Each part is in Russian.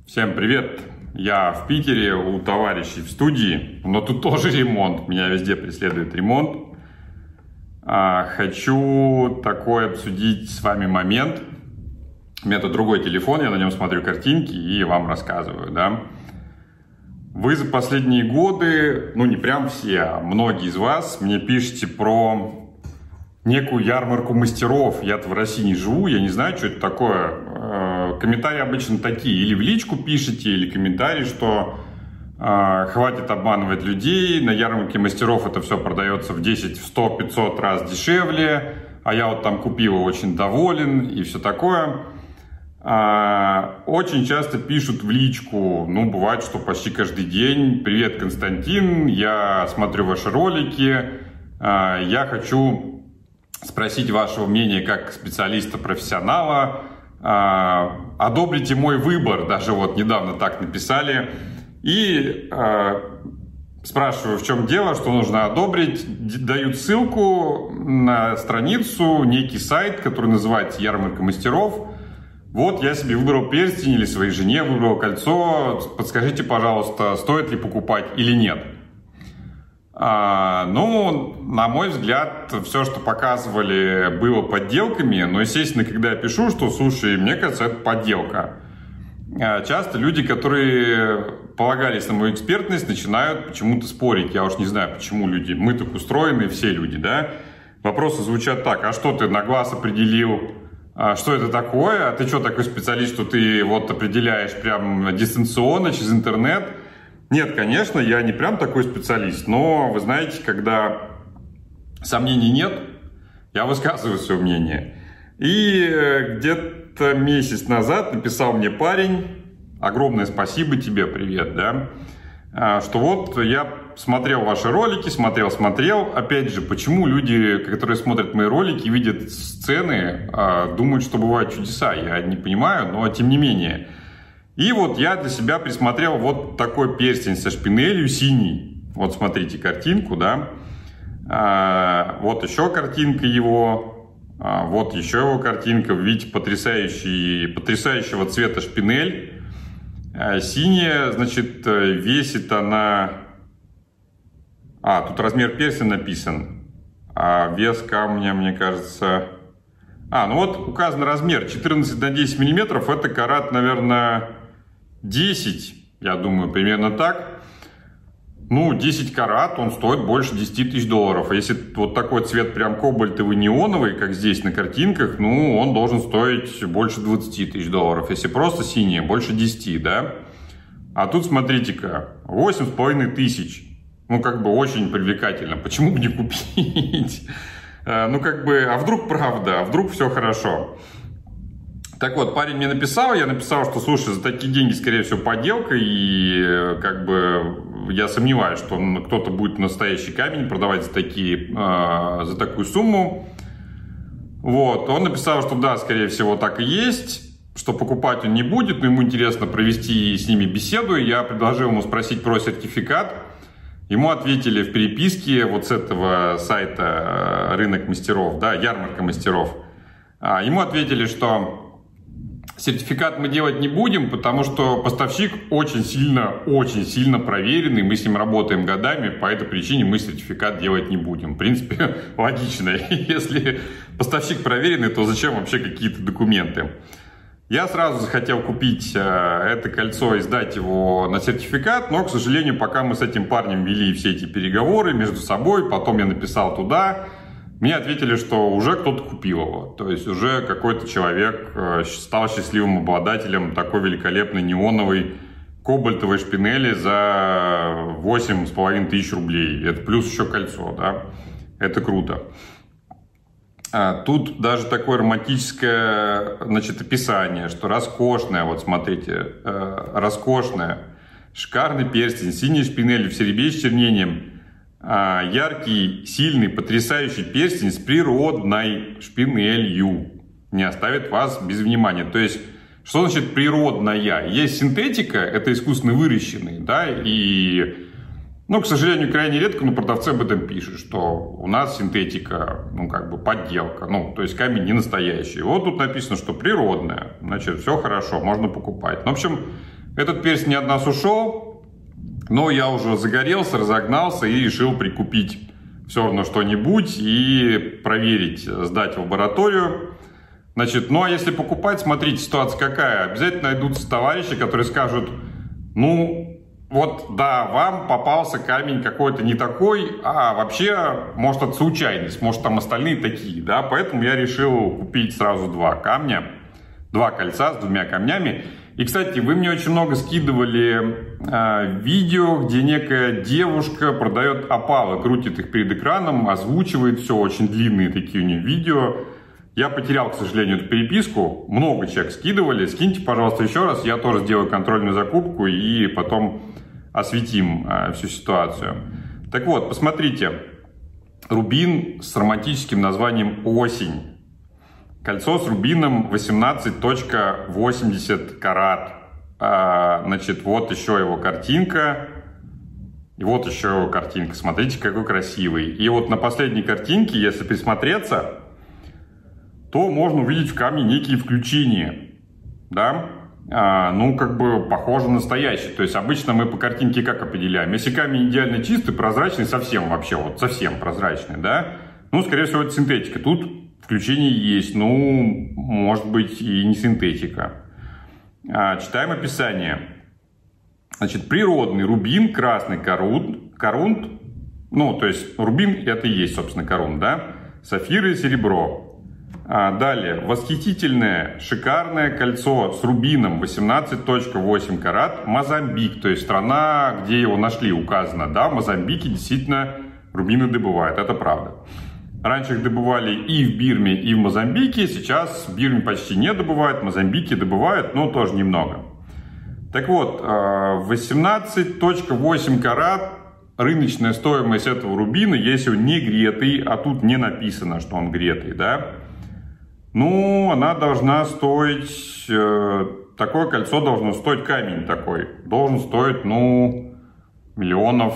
Всем привет! Я в Питере у товарищей в студии, но тут тоже ремонт. Меня везде преследует ремонт. Хочу такой обсудить с вами момент. У меня тут другой телефон, я на нем смотрю картинки и вам рассказываю, да. Вы за последние годы, ну не прям все, а многие из вас мне пишете про некую ярмарку мастеров. Я-то в России не живу, я не знаю, что это такое. Комментарии обычно такие. Или в личку пишите, или комментарии, что хватит обманывать людей. На ярмарке мастеров это все продается в 10, в 100, 500 раз дешевле. А я вот там купил, очень доволен и все такое. Очень часто пишут в личку, ну бывает, что почти каждый день: привет, Константин, я смотрю ваши ролики, я хочу спросить вашего мнения как специалиста-профессионала, одобрите мой выбор, даже вот недавно так написали, и спрашиваю, в чем дело, что нужно одобрить, дают ссылку на страницу, некий сайт, который называется «Ярмарка мастеров». Вот я себе выбрал перстень или своей жене выбрал кольцо, подскажите, пожалуйста, стоит ли покупать или нет. Ну, на мой взгляд, все, что показывали, было подделками, но, естественно, когда я пишу, что, слушай, мне кажется, это подделка, часто люди, которые полагались на мою экспертность, начинают почему-то спорить. Я уж не знаю, почему люди, мы так устроены, все люди, да. Вопросы звучат так: а что ты на глаз определил, что это такое, а ты что такой специалист, что ты вот определяешь прям дистанционно, через интернет? Нет, конечно, я не прям такой специалист, но вы знаете, когда сомнений нет, я высказываю свое мнение. И где-то месяц назад написал мне парень, огромное спасибо тебе, привет, да, что вот я смотрел ваши ролики, смотрел, опять же, почему люди, которые смотрят мои ролики, видят сцены, думают, что бывают чудеса, я не понимаю, но тем не менее. И вот я для себя присмотрел вот такой перстень со шпинелью синий. Вот смотрите картинку, да. Вот еще картинка его. Вот еще его картинка. Видите, потрясающего цвета шпинель. Синяя, значит, весит она... тут размер перстня написан. А вес камня, мне кажется... ну вот указан размер 14 на 10 миллиметров. Это карат, наверное... 10, я думаю, примерно так. Ну, 10 карат, он стоит больше 10 тысяч долларов. А если вот такой цвет прям кобальтовый, неоновый, как здесь на картинках, ну, он должен стоить больше 20 тысяч долларов. Если просто синий, больше 10, да? А тут, смотрите-ка, 8,5 тысяч. Ну, как бы очень привлекательно. Почему бы не купить? Ну, как бы, а вдруг правда, а вдруг все хорошо? Так вот, парень мне написал, я написал, что, слушай, за такие деньги, скорее всего, подделка, и как бы я сомневаюсь, что кто-то будет настоящий камень продавать за такую сумму. Вот, он написал, что да, скорее всего, так и есть, что покупать он не будет, но ему интересно провести с ними беседу. Я предложил ему спросить про сертификат. Ему ответили в переписке вот с этого сайта «Рынок мастеров», да, «Ярмарка мастеров». Ему ответили, что сертификат мы делать не будем, потому что поставщик очень сильно проверенный, мы с ним работаем годами, по этой причине мы сертификат делать не будем. В принципе, логично. Если поставщик проверенный, то зачем вообще какие-то документы? Я сразу захотел купить это кольцо и сдать его на сертификат, но, к сожалению, пока мы с этим парнем вели все эти переговоры между собой, потом я написал туда, мне ответили, что уже кто-то купил его. То есть уже какой-то человек стал счастливым обладателем такой великолепной неоновой кобальтовой шпинели за 8,5 тысяч рублей. Это плюс еще кольцо, да. Это круто. Тут даже такое романтическое, значит, описание, что роскошная, вот смотрите, роскошная, шикарный перстень, синий шпинель в серебре с чернением. Яркий, сильный, потрясающий перстень с природной шпинелью не оставит вас без внимания. То есть, что значит природная? Есть синтетика, это искусственно выращенный, да, и, ну, к сожалению, крайне редко, но продавцы об этом пишут, что у нас синтетика, ну, как бы подделка, ну, то есть камень не настоящий. Вот тут написано, что природная, значит, все хорошо, можно покупать. Ну, в общем, Этот перстень от нас ушел, но я уже загорелся, разогнался и решил прикупить все равно что-нибудь и проверить, сдать в лабораторию. Значит, ну а если покупать, смотрите, ситуация какая. Обязательно найдутся товарищи, которые скажут, ну вот да, вам попался камень какой-то не такой, а вообще, может, это случайность, может, там остальные такие, да. Поэтому я решил купить сразу два камня, два кольца с двумя камнями. И, кстати, вы мне очень много скидывали видео, где некая девушка продает опалы, крутит их перед экраном, озвучивает все, очень длинные такие у нее видео. Я потерял, к сожалению, эту переписку, много человек скидывали. Скиньте, пожалуйста, еще раз, я тоже сделаю контрольную закупку и потом осветим всю ситуацию. Так вот, посмотрите, рубин с романтическим названием «Осень». Кольцо с рубином 18.80 карат. Значит, вот еще его картинка. И вот еще его картинка. Смотрите, какой красивый. И вот на последней картинке, если присмотреться, то можно увидеть в камне некие включения. Да? Ну, как бы похоже на настоящий. То есть обычно мы по картинке как определяем? Если камень идеально чистый, прозрачный, совсем вообще, вот совсем прозрачный, да? Ну, скорее всего, это синтетика. Тут включение есть, ну, может быть, и не синтетика. Читаем описание. Значит, природный рубин, красный корунт. Ну, то есть рубин это и есть, собственно, корунт, да? Сапфиры и серебро. Далее, восхитительное, шикарное кольцо с рубином 18.8 карат, Мозамбик, то есть страна, где его нашли, указано, да, в Мозамбике действительно рубины добывают, это правда. Раньше их добывали и в Бирме, и в Мозамбике, сейчас в Бирме почти не добывают, в Мозамбике добывают, но тоже немного. Так вот, 18.8 карат, рыночная стоимость этого рубина, если он не гретый, а тут не написано, что он гретый, да, ну, она должна стоить, такое кольцо должно стоить, камень такой, должен стоить, ну, миллионов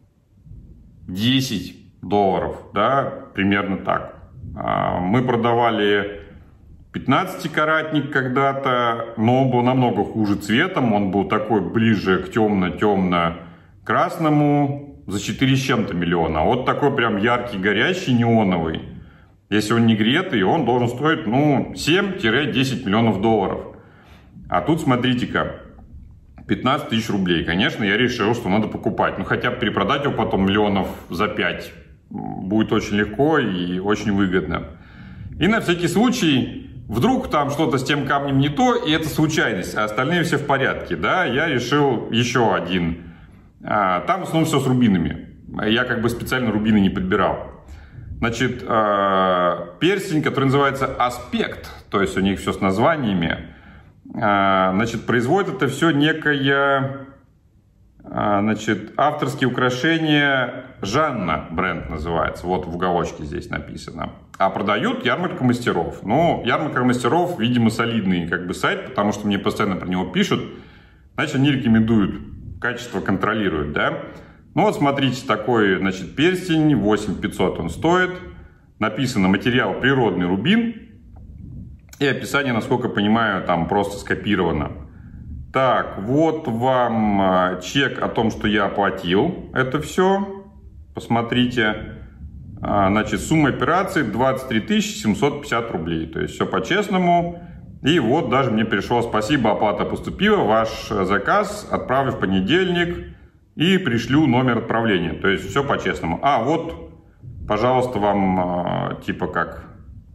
10 долларов, да, примерно так. Мы продавали 15-каратник когда-то, но он был намного хуже цветом, он был такой ближе к темно-темно-красному, за 4 с чем-то миллиона. А вот такой прям яркий, горящий, неоновый. Если он не гретый, он должен стоить, ну, 7-10 миллионов долларов. А тут, смотрите-ка, 15 тысяч рублей. Конечно, я решил, что надо покупать. Ну, хотя бы перепродать его потом миллионов за 5 будет очень легко и очень выгодно. И на всякий случай, вдруг там что-то с тем камнем не то, и это случайность, а остальные все в порядке, да, я решил еще один. Там в основном все с рубинами. Я как бы специально рубины не подбирал. Значит, перстень, который называется Аспект, то есть у них все с названиями, значит, производит это все некое, значит, авторские украшения Жанна, бренд называется, вот в уголочке здесь написано. А продают ярмарка мастеров. Ну, ярмарка мастеров, видимо, солидный как бы сайт, потому что мне постоянно про него пишут, значит, они рекомендуют, качество контролируют, да. Ну вот смотрите, такой, значит, перстень, 8500 он стоит. Написано материал природный рубин. И описание, насколько я понимаю, там просто скопировано. Так, вот вам чек о том, что я оплатил это все. Посмотрите. Значит, сумма операции 23 750 рублей. То есть все по-честному. И вот даже мне пришло спасибо, оплата поступила, ваш заказ отправлю в понедельник. И пришлю номер отправления. То есть все по-честному. А, вот, пожалуйста, вам типа как...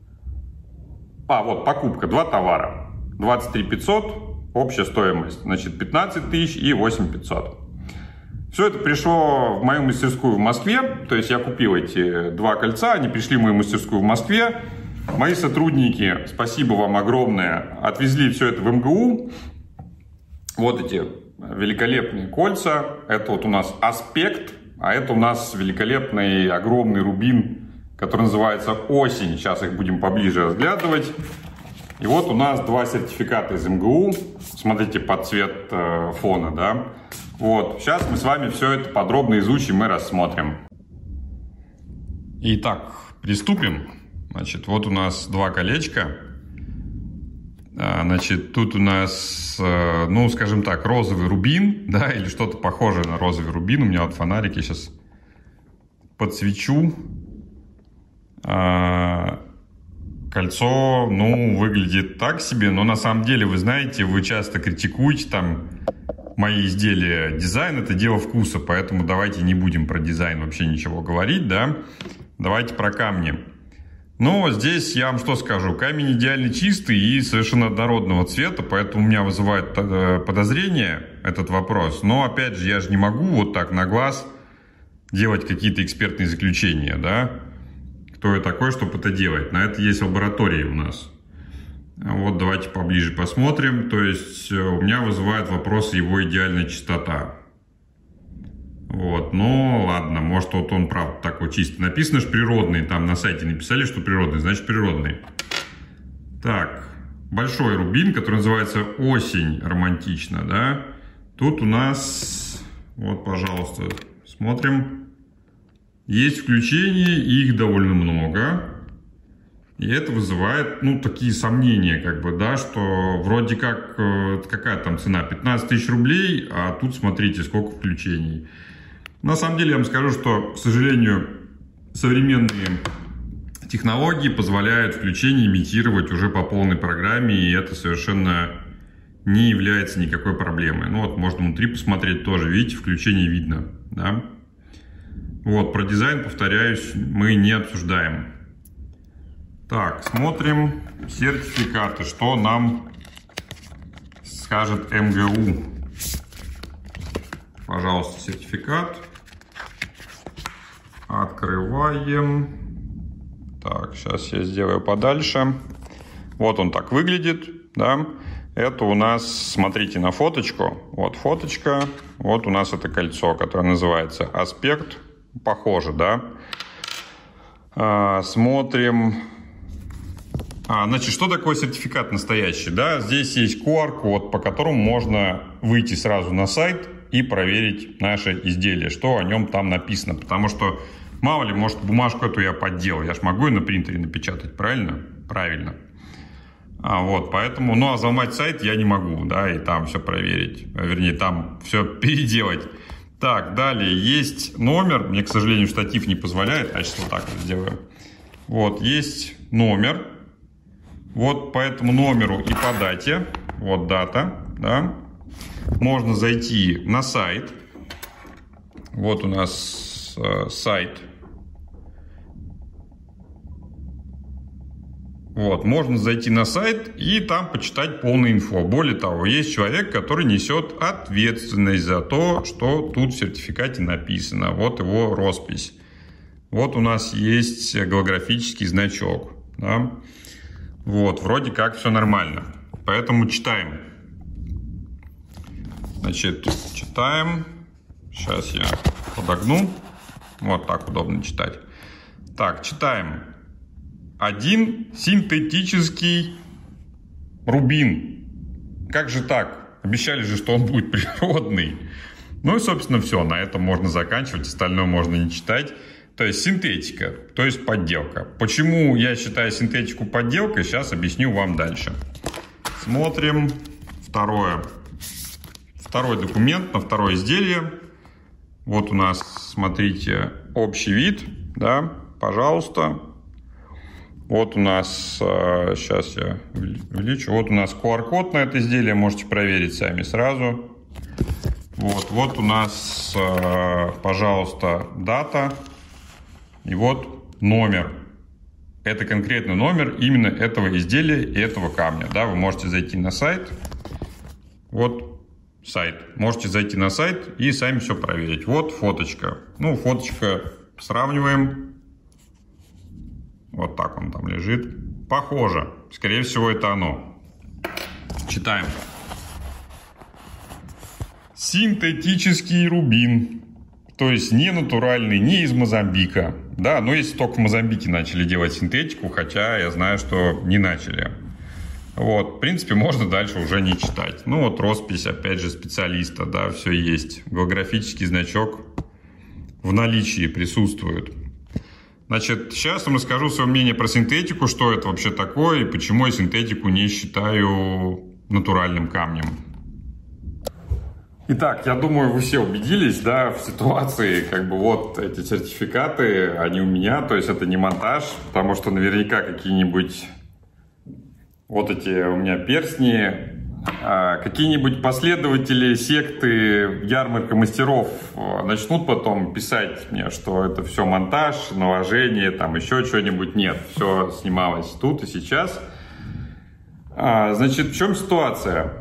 вот покупка. 2 товара. 23 500, общая стоимость. Значит, 15 тысяч и 8 500. Все это пришло в мою мастерскую в Москве. То есть я купил эти 2 кольца. Они пришли в мою мастерскую в Москве. Мои сотрудники, спасибо вам огромное, отвезли все это в МГУ. Вот эти... великолепные кольца. Это вот у нас Аспект, а это у нас великолепный огромный рубин, который называется Осень. Сейчас их будем поближе разглядывать. И вот у нас 2 сертификата из МГУ. Смотрите под цвет фона, да. Вот, сейчас мы с вами все это подробно изучим и рассмотрим. Итак, приступим. Значит, вот у нас 2 колечка. Значит, тут у нас, ну, скажем так, розовый рубин, да, или что-то похожее на розовый рубин. У меня вот фонарик, я сейчас подсвечу. Кольцо, ну, выглядит так себе, но на самом деле, вы знаете, вы часто критикуете там мои изделия. Дизайн – это дело вкуса, поэтому давайте не будем про дизайн вообще ничего говорить, да. Давайте про камни. Ну, здесь я вам что скажу. Камень идеально чистый и совершенно однородного цвета, поэтому у меня вызывает подозрение этот вопрос. Но, опять же, я же не могу вот так на глаз делать какие-то экспертные заключения, да. Кто я такой, чтобы это делать? На это есть лаборатории у нас. Вот давайте поближе посмотрим. То есть у меня вызывает вопрос его идеальная чистота. Вот, ну ладно, может вот он правда такой чистый. Написано, что природный, там на сайте написали, что природный, значит природный. Так, большой рубин, который называется «Осень романтично», да. Тут у нас, вот, пожалуйста, смотрим. Есть включения, их довольно много. И это вызывает, ну, такие сомнения, как бы, да, что вроде как, какая там цена, 15 тысяч рублей, а тут, смотрите, сколько включений. На самом деле, я вам скажу, что, к сожалению, современные технологии позволяют включение имитировать уже по полной программе, и это совершенно не является никакой проблемой. Ну, вот, можно внутри посмотреть тоже, видите, включение видно, да. Вот, про дизайн, повторяюсь, мы не обсуждаем. Так, смотрим сертификаты, что нам скажет МГУ. Пожалуйста, сертификат. Открываем. Так, сейчас я сделаю подальше. Вот он так выглядит, да. Это у нас, смотрите на фоточку. Вот фоточка. Вот у нас это кольцо, которое называется «Аспект». Похоже, да. Смотрим. Значит, что такое сертификат настоящий, да? Здесь есть QR-код, по которому можно выйти сразу на сайт и проверить наше изделие, что о нем там написано. Потому что, мало ли, может, бумажку эту я подделал. Я ж могу ее на принтере напечатать, правильно? Правильно. Вот, поэтому, ну, а взломать сайт я не могу, да, и там все проверить. Вернее, там все переделать. Так, далее есть номер. Мне, к сожалению, штатив не позволяет. А сейчас вот так вот сделаю. Вот, есть номер. Вот по этому номеру и по дате. Вот дата, да. Можно зайти на сайт. Вот у нас сайт. Вот, можно зайти на сайт и там почитать полную инфо. Более того, есть человек, который несет ответственность за то, что тут в сертификате написано. Вот его роспись. Вот у нас есть голографический значок. Да? Вот, вроде как все нормально. Поэтому читаем. Значит, читаем. Сейчас я подогну. Вот так удобно читать. Так, читаем. Один синтетический рубин. Как же так? Обещали же, что он будет природный. Ну и, собственно, все. На этом можно заканчивать. Остальное можно не читать. То есть синтетика, то есть подделка. Почему я считаю синтетику подделкой, сейчас объясню вам дальше. Смотрим второе. Второй документ на второе изделие. Вот у нас, смотрите, общий вид. Да, пожалуйста. Вот у нас, сейчас я увеличу, вот у нас QR-код на это изделие, можете проверить сами сразу. Вот у нас, пожалуйста, дата и вот номер. Это конкретно номер именно этого изделия и этого камня. Да, вы можете зайти на сайт, вот сайт, можете зайти на сайт и сами все проверить. Вот фоточка, ну фоточка сравниваем. Вот так он там лежит. Похоже. Скорее всего, это оно. Читаем. Синтетический рубин. То есть не натуральный, не из Мозамбика. Да, но если только в Мозамбике начали делать синтетику, хотя я знаю, что не начали. Вот, в принципе, можно дальше уже не читать. Ну вот роспись, опять же, специалиста, да, все есть. Голографический значок в наличии присутствует. Значит, сейчас вам расскажу свое мнение про синтетику, что это вообще такое и почему я синтетику не считаю натуральным камнем. Итак, я думаю, вы все убедились, да, в ситуации, как бы вот эти сертификаты, они у меня, то есть это не монтаж, потому что наверняка какие-нибудь вот эти у меня перстни, какие-нибудь последователи секты ярмарка мастеров начнут потом писать мне, что это все монтаж, наложение, там еще что-нибудь. Нет, все снималось тут и сейчас. Значит, в чем ситуация?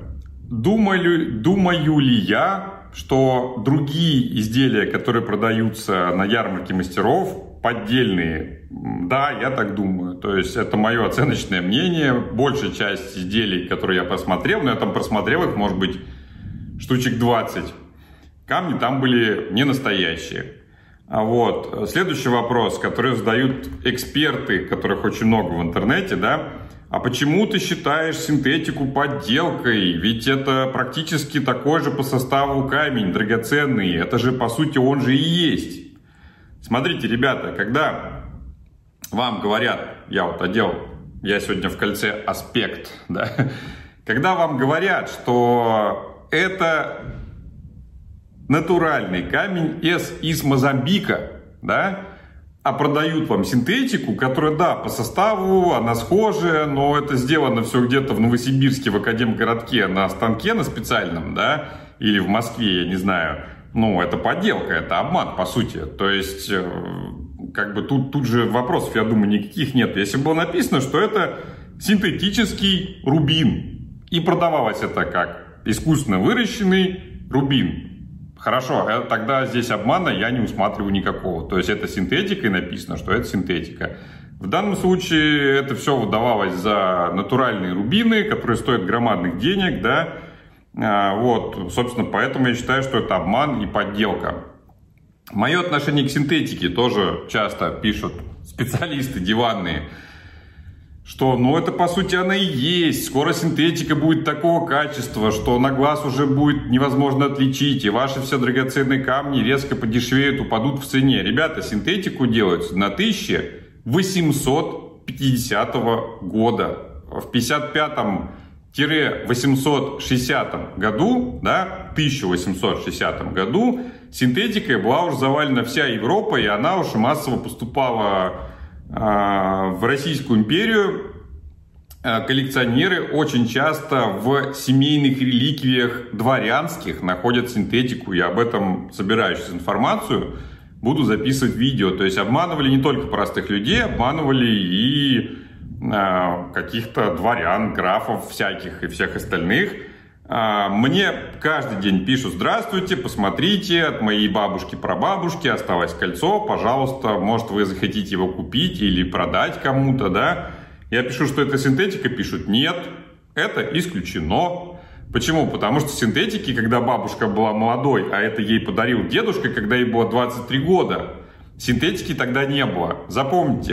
Думаю ли я, что другие изделия, которые продаются на ярмарке мастеров, поддельные? Да, я так думаю. То есть это мое оценочное мнение. Большая часть изделий, которые я посмотрел, но я там просмотрел их, может быть, штучек 20. Камни там были не настоящие. Вот. Следующий вопрос, который задают эксперты, которых очень много в интернете, да. А почему ты считаешь синтетику подделкой? Ведь это практически такой же по составу камень, драгоценный. Это же, по сути, он же и есть. Смотрите, ребята, когда вам говорят, я сегодня в кольце аспект, да? Когда вам говорят, что это натуральный камень из Мозамбика, да? А продают вам синтетику, которая, да, по составу она схожая, но это сделано все где-то в Новосибирске, в Академгородке на станке на специальном, да, или в Москве, я не знаю. Ну, это подделка, это обман, по сути. То есть, как бы тут же вопросов, я думаю, никаких нет. Если бы было написано, что это синтетический рубин, и продавалось это как искусственно выращенный рубин. Хорошо, тогда здесь обмана я не усматриваю никакого. То есть это синтетика и написано, что это синтетика. В данном случае это все выдавалось за натуральные рубины, которые стоят громадных денег, да. Вот, собственно, поэтому я считаю, что это обман и подделка. Мое отношение к синтетике тоже часто пишут специалисты диванные, что, ну, это по сути она и есть. Скоро синтетика будет такого качества, что на глаз уже будет невозможно отличить, и ваши все драгоценные камни резко подешевеют, упадут в цене. Ребята, синтетику делают на 1850 года. В 55-860 году, да, 1860 году синтетикой была уже завалена вся Европа, и она уже массово поступала в Российскую империю. Коллекционеры очень часто в семейных реликвиях дворянских находят синтетику. Я об этом собираю сейчас информацию, буду записывать видео. То есть обманывали не только простых людей, обманывали и каких-то дворян, графов всяких и всех остальных. Мне каждый день пишут: здравствуйте, посмотрите, от моей бабушки-прабабушки осталось кольцо, пожалуйста, может вы захотите его купить или продать кому-то, да? Я пишу, что это синтетика, пишут: нет, это исключено. Почему? Потому что синтетики, когда бабушка была молодой, а это ей подарил дедушка, когда ей было 23 года, синтетики тогда не было. Запомните,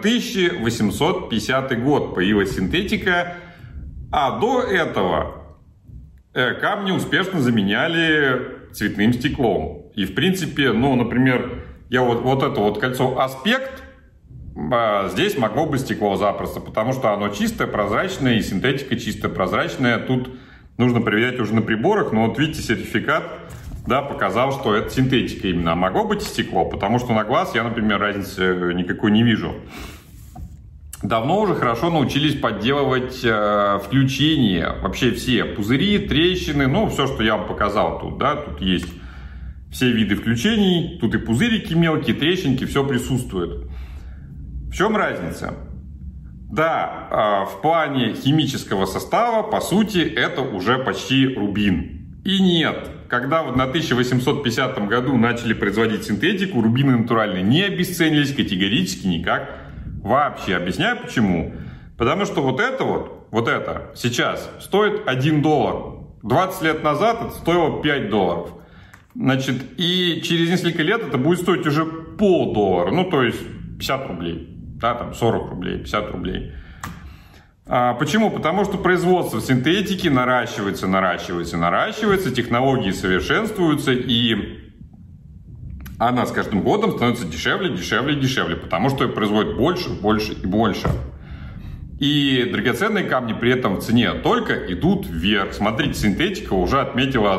1850 год появилась синтетика, а до этого камни успешно заменяли цветным стеклом. И в принципе, ну, например, я вот это вот кольцо аспект, здесь могло быть стекло запросто, потому что оно чистое, прозрачное, и синтетика чистая, прозрачная. Тут нужно проверять уже на приборах, но вот видите, сертификат, да, показал, что это синтетика именно. А могло быть и стекло, потому что на глаз я, например, разницы никакой не вижу. Давно уже хорошо научились подделывать включения, вообще все пузыри, трещины, ну, все, что я вам показал тут, да, тут есть все виды включений, тут и пузырики мелкие, трещинки, все присутствует. В чем разница? Да, в плане химического состава, по сути, это уже почти рубин. И нет, когда на 1850 году начали производить синтетику, рубины натуральные не обесценились категорически никак. Вообще. Объясняю почему. Потому что вот это сейчас стоит $1. 20 лет назад это стоило $5. Значит, и через несколько лет это будет стоить уже $0,50. Ну, то есть 50 рублей. Да, там 40 рублей, 50 рублей. Почему? Потому что производство синтетики наращивается, технологии совершенствуются, и она с каждым годом становится дешевле, дешевле, дешевле, потому что ее производят больше, больше и больше. И драгоценные камни при этом в цене только идут вверх. Смотрите, синтетика уже отметила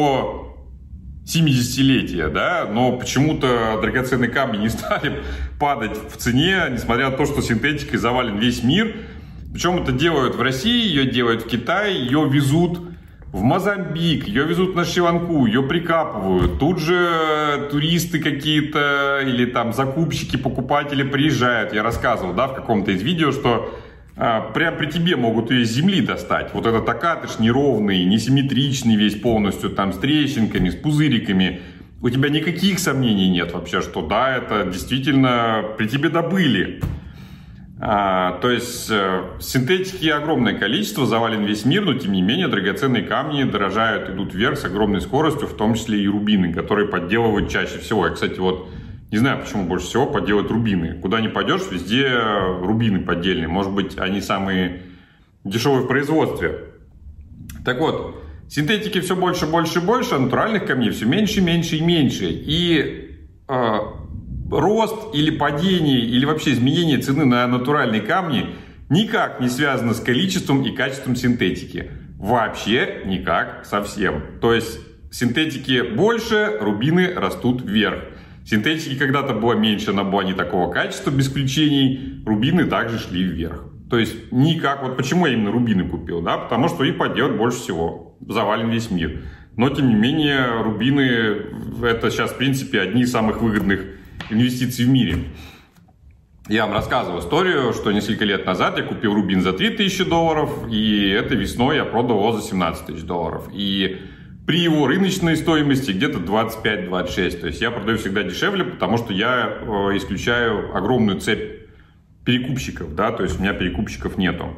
170-летие, да, но почему-то драгоценные камни не стали падать в цене, несмотря на то, что синтетикой завален весь мир. Причем это делают в России, ее делают в Китае, ее везут в Мозамбик, ее везут на Шри-Ланку, ее прикапывают. Тут же туристы какие-то или там закупщики, покупатели приезжают. Я рассказывал, да, в каком-то из видео, что прям при тебе могут ее из земли достать. Вот этот окатыш неровный, несимметричный весь полностью, там с трещинками, с пузыриками. У тебя никаких сомнений нет вообще, что да, это действительно при тебе добыли. То есть синтетики огромное количество, завален весь мир, но тем не менее драгоценные камни дорожают, идут вверх с огромной скоростью, в том числе и рубины, которые подделывают чаще всего. Я, кстати, вот не знаю, почему больше всего подделывают рубины. Куда ни пойдешь, везде рубины поддельные. Может быть, они самые дешевые в производстве. Так вот, синтетики все больше, больше и больше, а натуральных камней все меньше, меньше и меньше. И рост или падение, или вообще изменение цены на натуральные камни никак не связано с количеством и качеством синтетики. Вообще никак совсем. То есть синтетики больше, рубины растут вверх. Синтетики когда-то было меньше, она была не такого качества, без исключений. Рубины также шли вверх. То есть никак, вот почему я именно рубины купил, да, потому что их подделывают больше всего. Завален весь мир. Но тем не менее, рубины это сейчас в принципе одни из самых выгодных инвестиций в мире. Я вам рассказывал историю, что несколько лет назад я купил рубин за $3000, и этой весной я продал его за $17 000. И при его рыночной стоимости где-то 25-26. То есть я продаю всегда дешевле, потому что я исключаю огромную цепь перекупщиков, да, то есть у меня перекупщиков нету.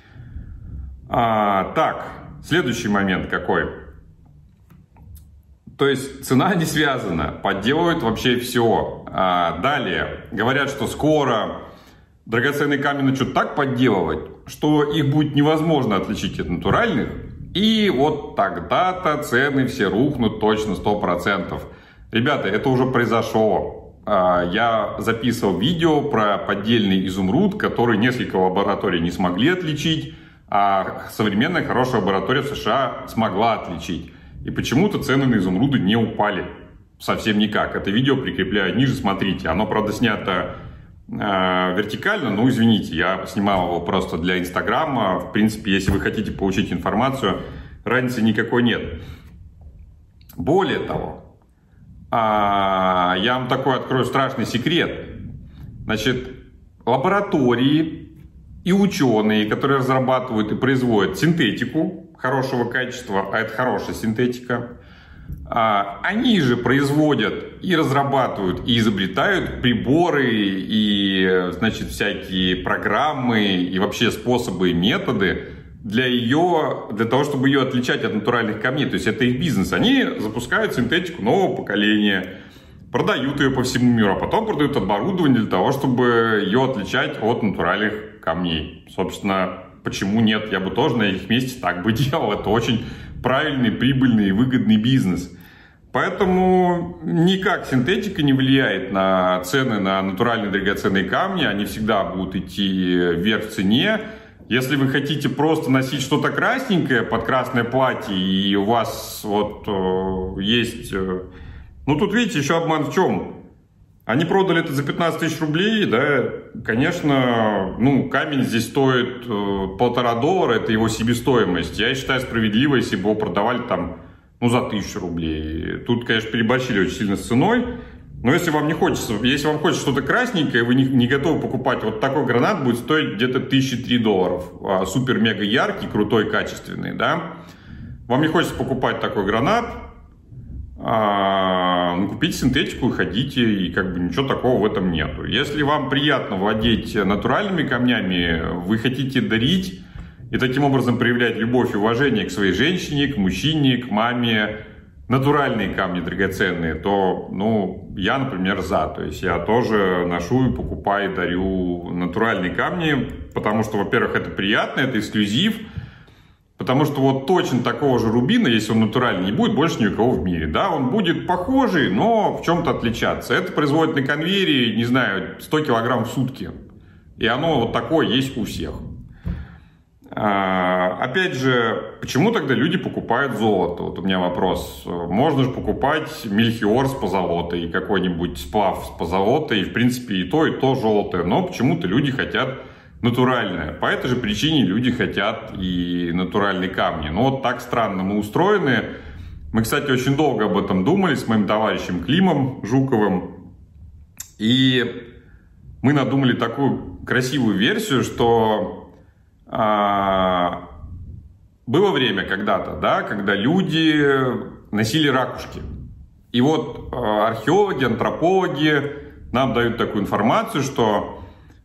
Так, следующий момент какой? То есть цена не связана, подделывают вообще все. Далее, говорят, что скоро драгоценные камни начнут так подделывать, что их будет невозможно отличить от натуральных. И вот тогда-то цены все рухнут точно 100%. Ребята, это уже произошло. Я записывал видео про поддельный изумруд, который несколько лабораторий не смогли отличить, а современная хорошая лаборатория в США смогла отличить. И почему-то цены на изумруды не упали. Совсем никак. Это видео прикрепляю ниже, смотрите. Оно, правда, снято вертикально, но извините, я снимал его просто для Инстаграма. В принципе, если вы хотите получить информацию, разницы никакой нет. Более того, я вам такой открою страшный секрет. Значит, лаборатории и ученые, которые разрабатывают и производят синтетику хорошего качества, а это хорошая синтетика, они же производят и разрабатывают и изобретают приборы и, значит, всякие программы и вообще способы и методы для того, чтобы ее отличать от натуральных камней. То есть это их бизнес. Они запускают синтетику нового поколения, продают ее по всему миру, а потом продают оборудование для того, чтобы ее отличать от натуральных камней. Собственно, почему нет? Я бы тоже на их месте так бы делал. Это очень правильный, прибыльный и выгодный бизнес. Поэтому никак синтетика не влияет на цены на натуральные драгоценные камни. Они всегда будут идти вверх в цене. Если вы хотите просто носить что-то красненькое под красное платье, и у вас вот есть... Ну, тут, видите, еще обман в чем? Они продали это за 15 000 рублей, да, конечно, ну, камень здесь стоит $1,5, это его себестоимость. Я считаю справедливо, если бы его продавали там, ну, за 1000 рублей. Тут, конечно, переборщили очень сильно с ценой, но если вам хочется что-то красненькое, вы не готовы покупать, вот такой гранат будет стоить где-то $1003. Супер-мега яркий, крутой, качественный, да. Вам не хочется покупать такой гранат, ну, купите синтетику и ходите, и как бы ничего такого в этом нету. Если вам приятно владеть натуральными камнями, вы хотите дарить и таким образом проявлять любовь и уважение к своей женщине, к мужчине, к маме, натуральные камни драгоценные, то, ну, я, например, за. То есть я тоже ношу и покупаю, и дарю натуральные камни, потому что, во-первых, это приятно, это эксклюзив, Потому что вот точно такого же рубина, если он натуральный, не будет больше ни у кого в мире. Да, он будет похожий, но в чем-то отличаться. Это производит на конвейере, не знаю, 100 килограмм в сутки. И оно вот такое есть у всех. Опять же, почему тогда люди покупают золото? Вот у меня вопрос. Можно же покупать мельхиор с позолотой, какой-нибудь сплав с позолотой, в принципе, и то золото. Но почему-то люди хотят натуральное. По этой же причине люди хотят и натуральные камни. Но вот так странно мы устроены. Мы, кстати, очень долго об этом думали с моим товарищем Климом Жуковым. И мы надумали такую красивую версию, что было время когда-то, да, когда люди носили ракушки. И вот археологи, антропологи нам дают такую информацию, что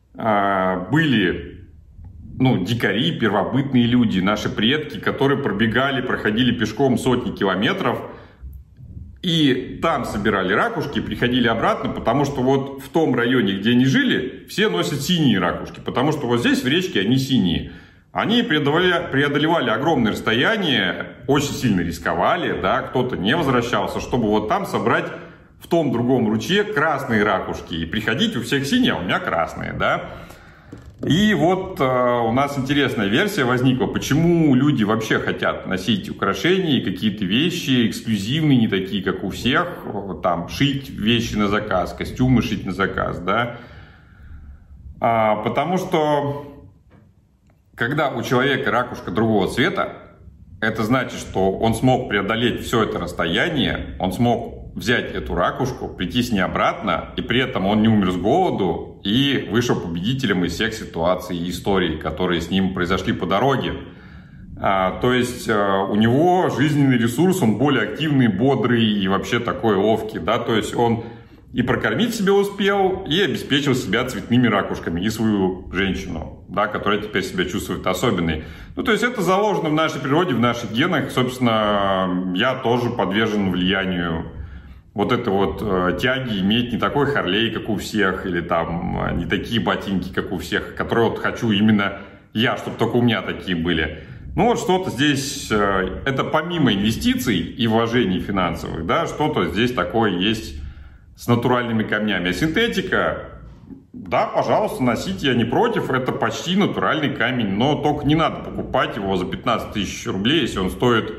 были дикари, первобытные люди, наши предки, которые проходили пешком сотни километров и там собирали ракушки, приходили обратно, потому что вот в том районе, где они жили, все носят синие ракушки, потому что вот здесь в речке они синие. Они преодолевали огромные расстояния, очень сильно рисковали, да, кто-то не возвращался, чтобы вот там собрать в том другом ручье красные ракушки. И приходить у всех синие, а у меня красные, да. И вот у нас интересная версия возникла, почему люди вообще хотят носить украшения, какие-то вещи эксклюзивные, не такие, как у всех, там, шить вещи на заказ, костюмы шить на заказ, да. Потому что, когда у человека ракушка другого цвета, это значит, что он смог преодолеть все это расстояние, он смог взять эту ракушку, прийти с ней обратно, и при этом он не умер с голоду и вышел победителем из всех ситуаций и историй, которые с ним произошли по дороге. То есть у него жизненный ресурс, он более активный, бодрый и вообще такой ловкий. Да? То есть он и прокормить себя успел, и обеспечил себя цветными ракушками, и свою женщину, да, которая теперь себя чувствует особенной. То есть это заложено в нашей природе, в наших генах. Собственно, я тоже подвержен влиянию вот этой вот тяги иметь не такой Харлей, как у всех, или там не такие ботинки, как у всех, которые вот хочу именно я, чтобы только у меня такие были. Вот что-то здесь, это помимо инвестиций и вложений финансовых, да, что-то здесь такое есть с натуральными камнями. А синтетика, да, пожалуйста, носите, я не против, это почти натуральный камень, но только не надо покупать его за 15 тысяч рублей, если он стоит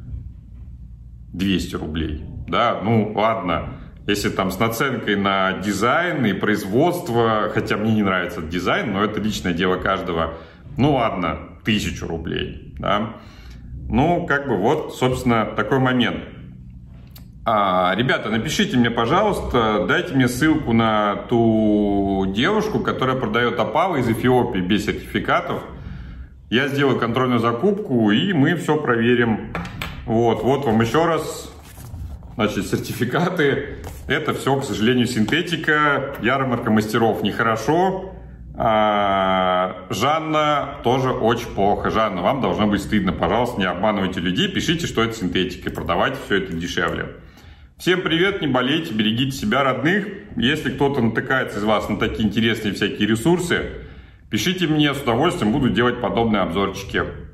200 рублей. Да, ладно, если там с наценкой на дизайн и производство, хотя мне не нравится этот дизайн, но это личное дело каждого, ладно, 1000 рублей, да. Вот, собственно, такой момент. Ребята, напишите мне, пожалуйста, дайте мне ссылку на ту девушку, которая продает опалы из Эфиопии без сертификатов. Я сделаю контрольную закупку, и мы все проверим. Вот вам еще раз. Значит, сертификаты. Это все, к сожалению, синтетика. Ярмарка мастеров нехорошо. Жанна тоже очень плохо. Жанна, вам должно быть стыдно. Пожалуйста, не обманывайте людей. Пишите, что это синтетика. Продавайте все это дешевле. Всем привет, не болейте, берегите себя, родных. Если кто-то натыкается из вас на такие интересные всякие ресурсы, пишите мне, с удовольствием буду делать подобные обзорчики.